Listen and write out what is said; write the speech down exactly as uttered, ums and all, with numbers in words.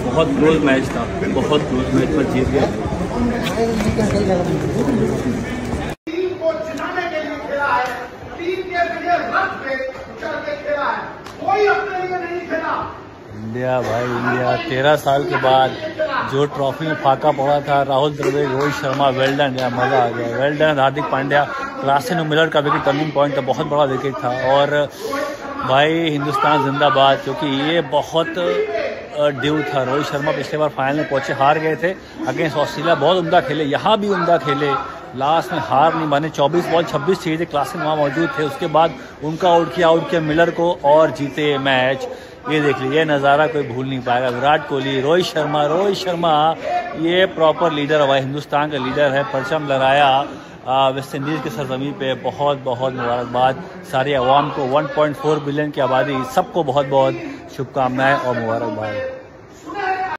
बहुत close match था, बहुत क्लोज मैच पर जीत गए। टीम को जिताने के लिए खेला है, टीम के लिए रथ पे चढ़ के खेला है, कोई अपने लिए नहीं खेला। इंडिया भाई इंडिया तेरह साल के बाद जो ट्रॉफी में फाका पड़ा था, राहुल द्रविड़, रोहित शर्मा, वेल डन यार, मजा आ गया, well done. Hardik Pandya, Klaasen और मिलर का विकेट टर्निंग पॉइंट था, बहुत बड़ा विकेट था। और भाई हिंदुस्तान जिंदाबाद, क्योंकि ये बहुत ड्यू था। रोहित शर्मा पिछले बार फाइनल में पहुंचे, हार गए थे अगेंस्ट ऑस्ट्रेलिया, बहुत उम्दा खेले, यहाँ भी उम्दा खेले, लास्ट में हार नहीं माने। चौबीस बॉल छब्बीस चाहिए थे, क्लासन वहाँ मौजूद थे, उसके बाद उनका आउट किया, आउट किया मिलर को और जीते मैच। ये देख लीजिए, ये नज़ारा कोई भूल नहीं पाएगा। विराट कोहली, रोहित शर्मा, रोहित शर्मा ये प्रॉपर लीडर है भाई, हिंदुस्तान का लीडर है, परचम लहराया वेस्ट इंडीज़ के सरजमी पे। बहुत बहुत मुबारकबाद सारी अवाम को, वन पॉइंट फोर बिलियन की आबादी, सबको बहुत बहुत शुभकामनाएं और मुबारकबाद।